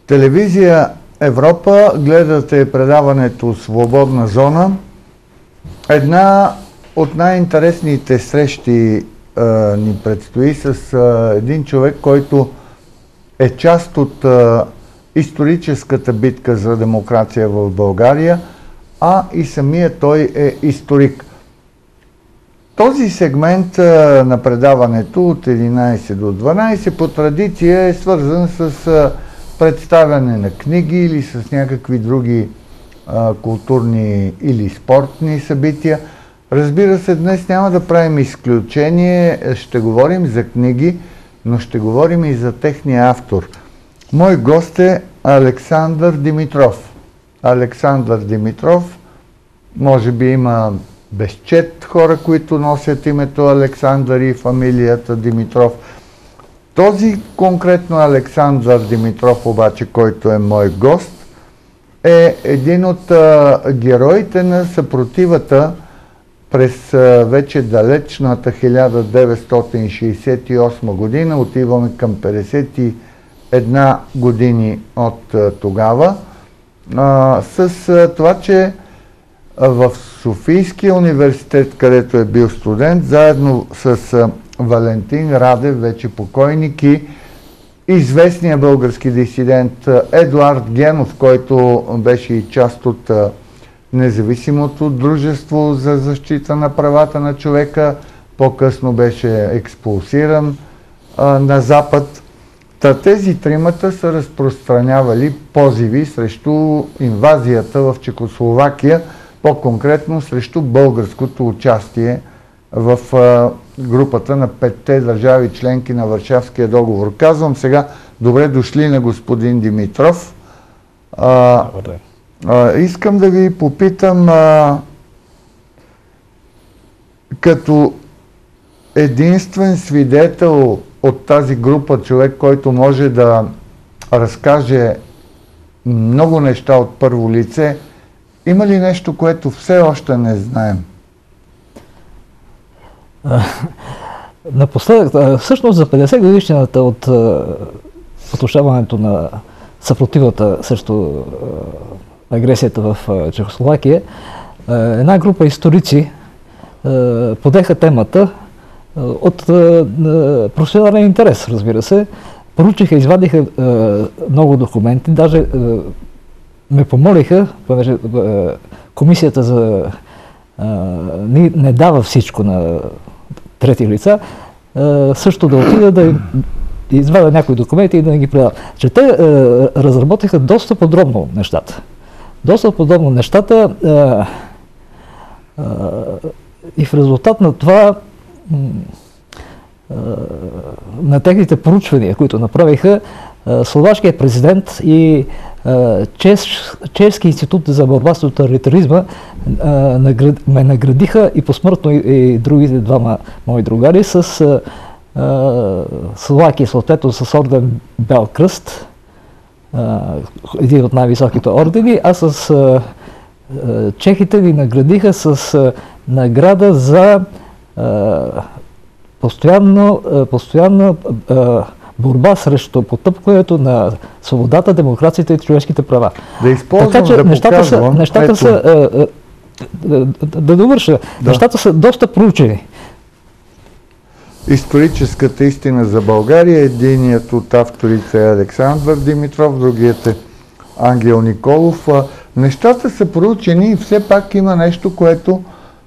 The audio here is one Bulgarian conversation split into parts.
Телевизия Европа, гледате предаването Свободна зона. Една от най-интересните срещи ни предстои с един човек, който е част от историческата битка за демокрация в България, а и самия той е историк. Този сегмент на предаването от 11 до 12 по традиция е свързан с представяне на книги или с някакви други културни или спортни събития. Разбира се, днес няма да правим изключение, ще говорим за книги, но ще говорим и за техния автор. Мой гост е Александър Димитров. Александър Димитров, може би има безчет хора, които носят името Александър и фамилията Димитров. Този конкретно Александър Димитров обаче, който е мой гост, е един от героите на съпротивата през вече далечната 1968 година. Отиваме към 51 години от тогава. С това, че в Софийския университет, където е бил студент, заедно с Валентин Радев, вече покойник, и известният български дисидент Едуард Генов, който беше и част от Независимото дружество за защита на правата на човека, по-късно беше експулсиран на Запад. Тези тримата са разпространявали позиви срещу инвазията в Чехословакия, по-конкретно срещу българското участие в групата на 5-те държави членки на Варшавския договор. Казвам сега, добре дошли на господин Димитров. Искам да ви попитам, като единствен свидетел от тази група, човек, който може да разкаже много неща от първо лице, има ли нещо, което все още не знаем? Напоследък, всъщност за 50 годишнината от потушаването на съпротивата срещу агресията в Чехословакия, една група историци подеха темата от професионален интерес, разбира се. Проучиха, извадиха много документи, даже ме помолиха, понеже комисията не дава всичко на трети лица, също да отида да извадя някои документи и да не ги предават. Че те разработиха доста подробно нещата. И в резултат на това, на техните проучвания, които направиха, словашкият президент и Чешки институт за борба с тоталитаризма ме наградиха и посмъртно и другите двама мои другари с Словакия, съответно с орден Бял кръст, един от най-високите ордени, а с чехите ни наградиха с награда за постоянна борба срещу потъпкването на свободата, демокрацията и човешките права. Да използвам, така че нещата са, да довърша, нещата са доста проучени. Историческата истина за България, единият от авторите е Александър Димитров, другият е Ангел Николов. Нещата са проучени и все пак има нещо, което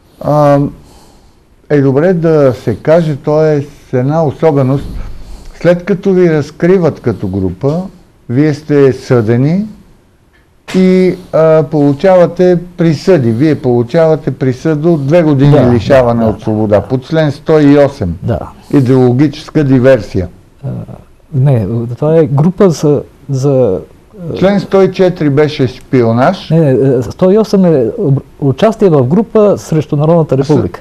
е добре да се каже, то е с една особеност. След като ви разкриват като група, вие сте съдени и получавате присъди. Вие получавате присъда от 2 години лишаване от свобода, по член 108. Да. Идеологическа диверсия. Не, това е група за Член 104 беше шпионаж. Не, 108 е участие в група срещу Народната република.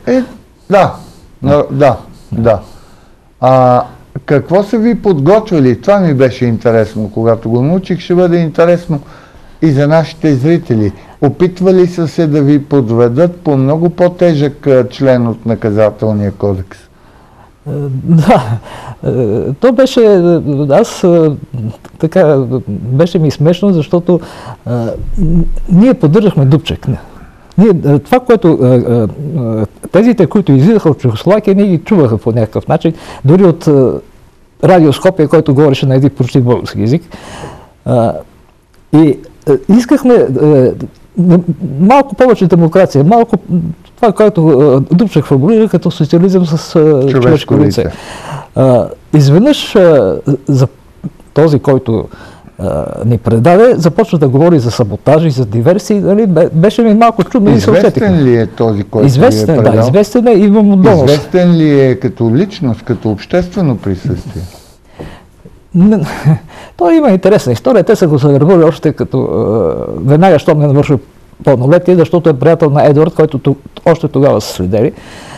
Да. Какво са ви подготвили? Това ми беше интересно, когато го научих, ще бъде интересно и за нашите зрители. Опитвали са се да ви подведат по много по-тежък член от наказателния кодекс? Да, то беше, така, беше ми смешно, защото ние поддържахме Дупчек. Това, което тезите, които излизаха от Чехословакия, ние ги чуваха по някакъв начин, дори от Радио Скопие, който говореше на един почти български език. И искахме малко повече демокрация, малко това, което Дупчек формулира като социализъм с човешко лице. Изведнъж за този, който ни предаде, започва да говори за саботажи, за диверсии. Нали? Беше ми малко чудно и се усетихме. Известен ли е този, който известен, ви е предал? Да, известен е, имам отдолност. Известен ли е като личност, като обществено присъствие? Той има интересна история. Те са го завербували още като веднага, щом не навършил пълнолетие, защото е приятел на Едуард, който още тогава са следели.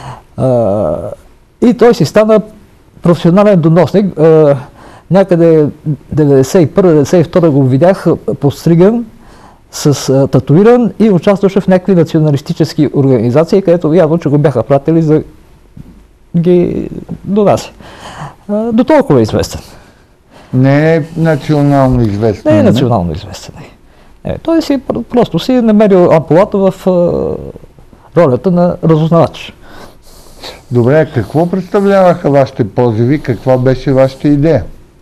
И той си стана професионален доносник. Някъде 91-92 го видях постриган, с татуиран и участваше в някакви националистически организации, където явно, че го бяха пратили за ги донася. До толкова е известен. Не е национално известен. Не е национално известен. Той си просто си намерил ампулата в ролята на разузнавач. Добре, какво представляваха вашите позиви? Каква беше вашата идея?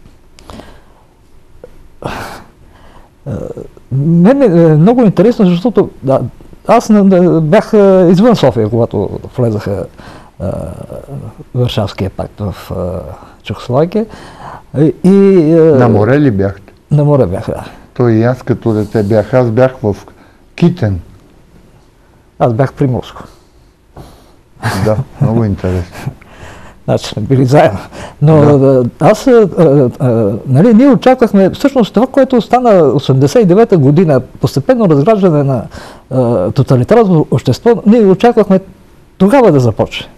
Мен е много интересно, защото аз бях извън София, когато влезаха Варшавския пакт в Чехословакия. На море ли бяхте? На море бях, да. Той и аз като дете бях. Аз бях в Китен. Аз бях приморско. Да, много интересно. Значи сме били заедно. Но аз, нали, ние очаквахме, всъщност това, което стана 89-та година, постепенно разграждане на тоталитарното общество, ние очаквахме тогава да започне.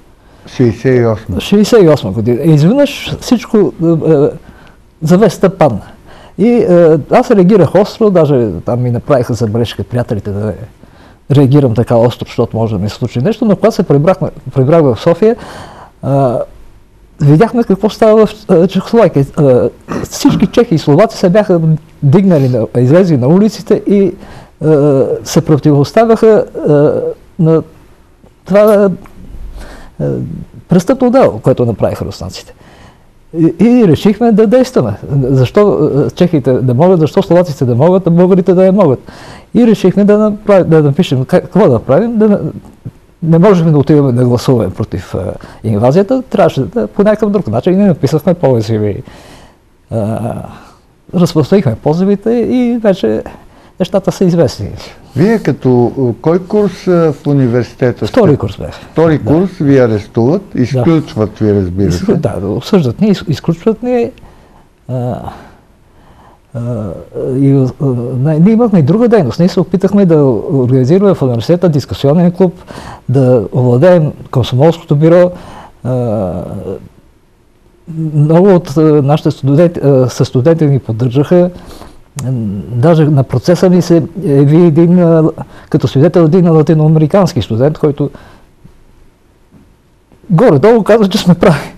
68 година. И изведнъж всичко завеста падна. И аз реагирах остро, даже там ми направиха забележка приятелите да реагирам така остро, защото може да ми се случи нещо, но когато се прибрах в София, видяхме какво става в Чехословакия. Всички чехи и словаци се бяха дигнали, излезли на улиците и се противоставяха на това престъпно дело, което направиха руснаците. И решихме да действаме. Защо чехите да могат, защо словаците да могат, а българите да не могат. И решихме да напишем какво да направим. Не можехме да отиваме да гласуваме против инвазията, трябваше да по някакъв друг начин. И не написахме позиви. Разпространихме позивите и вече нещата са известни. Вие като кой курс в университета сте? Втори курс бях. Втори курс ви арестуват, изключват ви, разбира се. Да, осъждат ни, изключват ни. Ние имахме и друга дейност. Ние се опитахме да организираме в университета дискусионен клуб, да овладеем комсомолското бюро. Много от нашите студенти ни поддържаха. Даже на процеса ни се яви един, като свидетел, един латиноамерикански студент, който горе-долу каза, че сме прави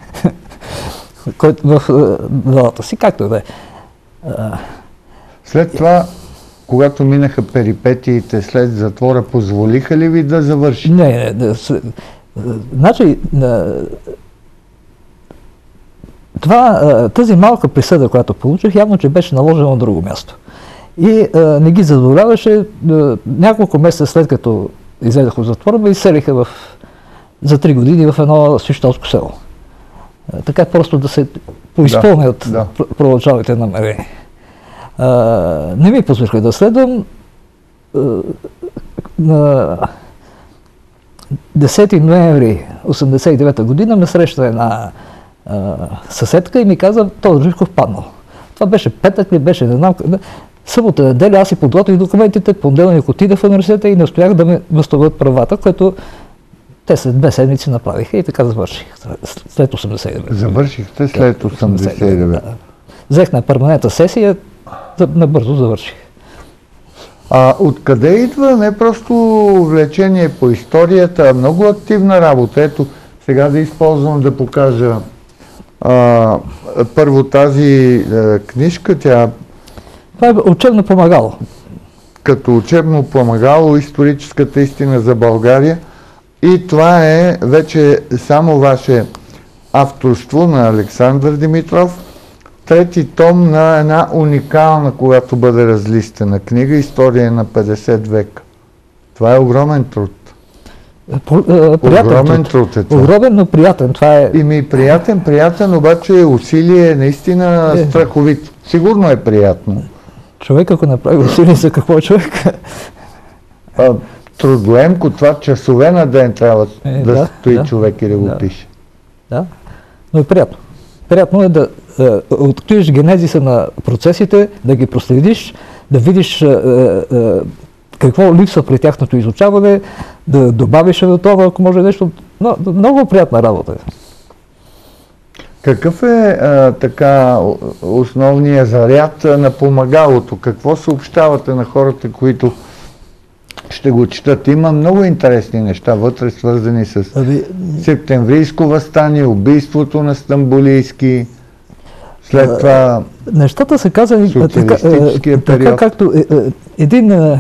в делата си, както да е. След това, когато минаха перипетиите след затвора, позволиха ли ви да завършите? Не. Значи, тази малка присъда, която получих, явно, че беше наложена на друго място. И не ги задоволяваше. Няколко месеца след като излезах от затвора, ме изселиха за 3 години в едно свищовско село. Така просто да се поизпълнят първоначалните намерения. Не ми позволиха да следвам. На 10 ноември 1989 година ме среща една съседка и ми каза, този Живков паднал. Това беше петък ли беше, не знам. Събота, неделя аз си подготвих документите, понеделник отидах в университета и не успях да ме възстановят правата, което те след 2 седмици направиха и така завърших. След 89. Завършихте след 89. Да. Взех на перманентна сесия, набързо завърших. Откъде идва не просто влечение по историята, а много активна работа? Ето, сега да използвам да покажа Първо тази книжка, тя Това е учебно помагало. като учебно помагало историческата истина за България, и това е вече само ваше авторство на Александър Димитров. Трети том на една уникална, когато бъде разлистена книга, История на 50 века. Това е огромен труд. Приятен труд е това. Огромен, но приятен. Това е... приятен, обаче усилие наистина страховито. Сигурно е приятно. Човек, ако направи усилие, за какво е човек? Трудоемко, това часове на ден трябва да стои човек и да го пише. Да, но е приятно. Приятно е да откриеш генезиса на процесите, да ги проследиш, да видиш какво липсва при тяхното изучаване, да добавиш до това, ако може нещо. Но, много приятна работа. Какъв е така основният заряд на помагалото? Какво съобщавате на хората, които ще го четат? Има много интересни неща вътре, свързани с септемврийско въстание, убийството на Стамболийски, след това нещата са казани социалистическия период. Както един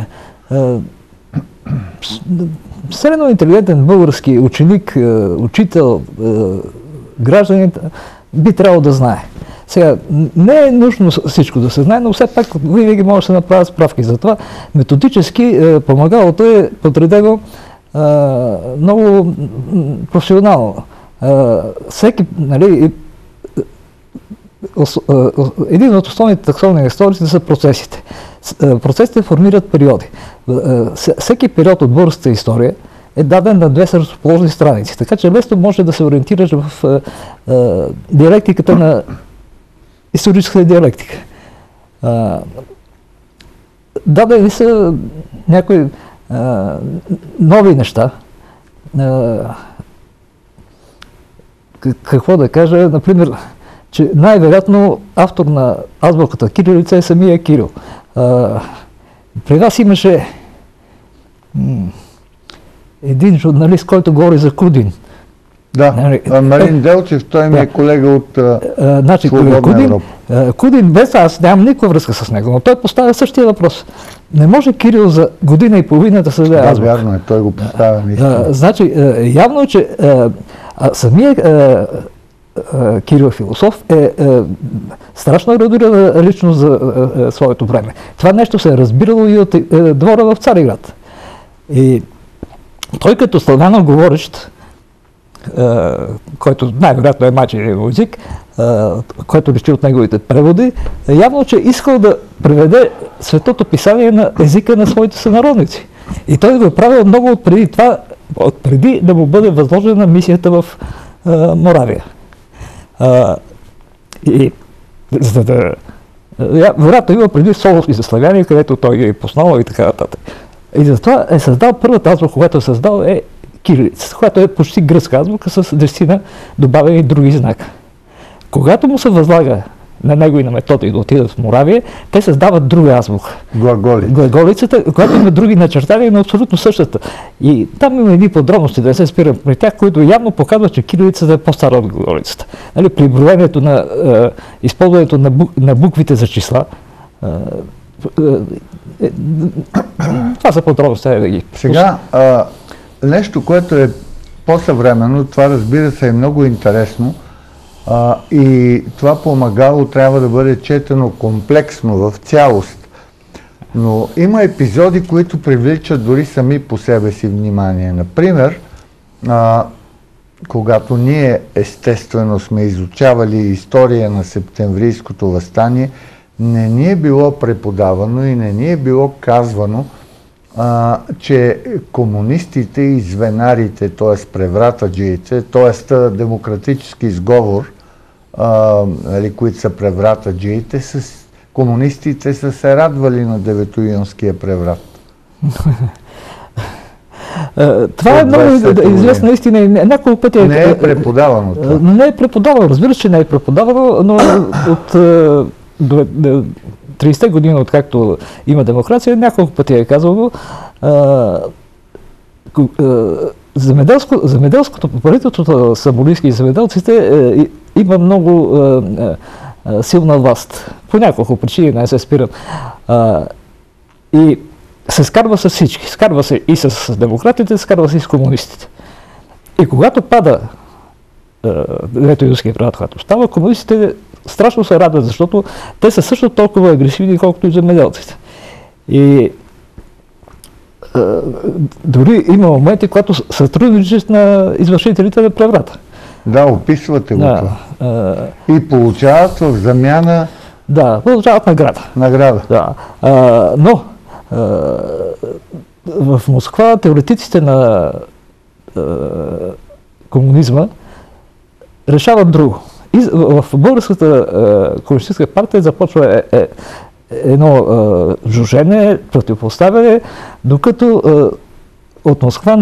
средно интелигентен български ученик, учител, гражданин би трябвало да знае. Сега, не е нужно всичко да се знае, но все пак винаги може да се направят справки за това. Методически помагалото е подредено много професионално. Всеки, нали, един от основните таксовни истории са процесите. Процесите формират периоди. Всеки период от българската история е даден на две разположени страници, така че лесно може да се ориентираш в диалектиката на историческата диалектика. Дадени са някои нови неща. Какво да кажа? Например, че най-вероятно автор на азбуката кирилица е самия Кирил. При нас имаше един журналист, който говори за Кудин. Да, Марин Делчев, той ми е колега от Свободна Европа. Кудин, без аз нямам никаква връзка с него, но той поставя същия въпрос. Не може Кирил за година и половина да създаде азбука. Да, вярно е, той го поставя наистина. Значи, явно, че самия Кирил философ е страшно ерудирана личност за своето време. Това нещо се е разбирало и от двора в Цариград. И той като славяно говорещ, който най-вероятно е майчин език, който личи от неговите преводи, явно, че искал да преведе Светото писание на езика на своите сънародници. И той го е правил много отпреди това, отпреди да му бъде възложена мисията в Моравия. И за да... вероятно има преди Соловски за славяни, където той ги е познал и така нататък. И затова е създал първата азбука, която е създал, е кирилица, която е почти гръцка азбука с 10 добавени други знака. Когато му се възлага на него и на Методий да отидат в Моравия, те създават друга азбука. Глаголицата, която има други начертания, но абсолютно същата. И там има едни подробности, да не се спирам при тях, които явно показват, че кирилицата е по-стара от глаголицата. Нали, при броенето на използването на буквите за числа, това са подробности, да ги... Сега, нещо, което е по-съвременно, това разбира се е много интересно, и това помагало трябва да бъде четено комплексно, в цялост. Но има епизоди, които привличат дори сами по себе си внимание. Например, когато ние естествено сме изучавали история на септемврийското въстание, не ни е било преподавано и не ни е било казвано, че комунистите и звенарите, т.е. превратаджиите, т.е. демократически изговор, които са превратаджиите, комунистите са се радвали на Деветоюнския преврат. Това е много известна истина и няколко пъти не е преподавано това. Не е преподавано, разбира се, че не е преподавано, но от 30-те години, откакто има демокрация, няколко пъти е казано, земеделското правителството, Съболийски и земеделците има много силна власт. По няколко причини, не се спирам. И се скарва с всички. Скарва се и с демократите, скарва се и с комунистите. И когато пада Лето-Юнския преврат, когато става, комунистите страшно се радват, защото те са също толкова агресивни, колкото и земеделците. И дори има моменти, когато сътрудничат на извършителите на преврата. Да, описвате го това. И получават в замяна... Да, получават награда. Награда. Да. Но в Москва теоретиците на комунизма решават друго. И в Българската комунистическа партия започва едно жужене, противопоставяне, докато от Москва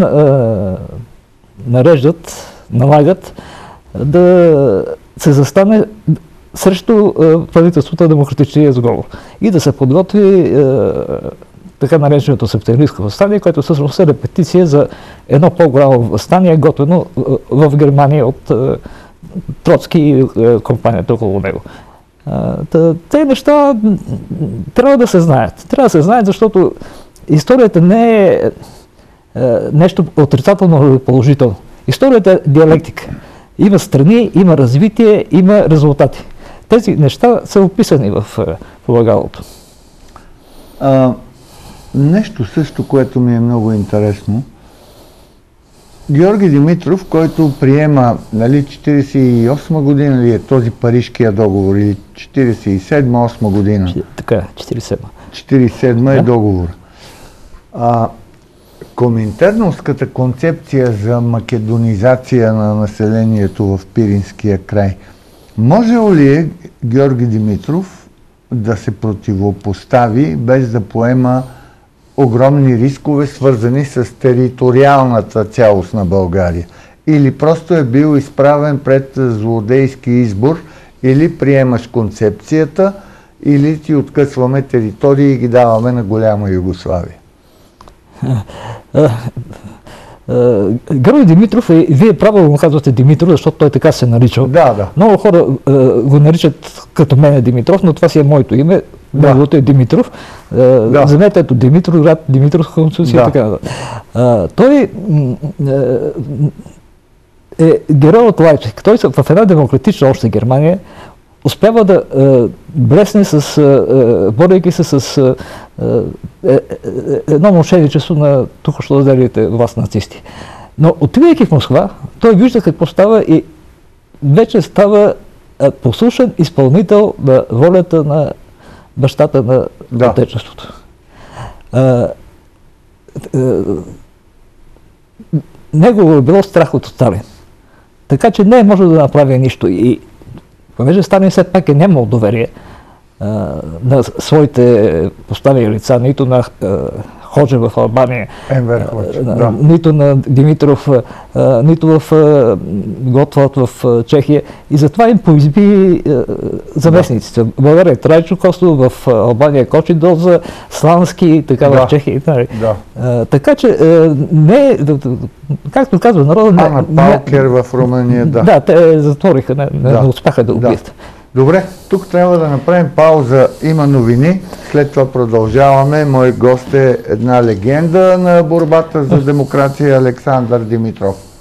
налагат да се застане срещу правителството на демократичния сговор и да се подготви така нареченото септемврийско въстание, което всъщност е репетиция за едно по-голямо въстание, готвено в Германия от Троцки и компанията около него. Те неща трябва да се знаят. Трябва да се знаят, защото историята не е нещо отрицателно или положително. Историята е диалектика. Има страни, има развитие, има резултати. Тези неща са описани в полагалото. Нещо също, което ми е много интересно. Георги Димитров, който приема, нали, 48 година ли е този Парижкия договор или 47-8 година? Така, 47. 47 е договор. Коминтерновската концепция за македонизация на населението в Пиринския край. Може ли Георги Димитров да се противопостави без да поема огромни рискове, свързани с териториалната цялост на България? Или просто е бил изправен пред злодейски избор, или приемаш концепцията, или ти откъсваме територии и ги даваме на голяма Югославия? Георги Димитров, вие правилно казвате Димитров, защото той така се наричал. Да. Много хора го наричат като мен Димитров, но това си е моето име. Неговото е Димитров. Вземете ето Димитров, град Димитров, Конституция и така. Той е герой от Лайпциг. Той в една демократична още Германия успява да блесне борейки се с едно мошенничество на току-що взелите власт нацисти. Но отивайки в Москва, той вижда какво става и вече става послушен изпълнител на волята на бащата на Отечеството. Него е било страх от Сталин. Така че не е може да направи нищо. И понеже Сталин все пак е нямал доверие на своите поставени лица, нито на Ходжа в Албания, нито на Димитров, нито в Готвалд в Чехия. И затова им поизби заместниците. В България Трайчо Костов, в Албания Кочидоза, Слански, така в Чехия. Така че не, както казва народа... Ана Палкер в Румъния, Да, те затвориха, не успяха да убият. Добре, тук трябва да направим пауза. Има новини, след това продължаваме. Мой гост е една легенда на борбата за демокрация, Александър Димитров.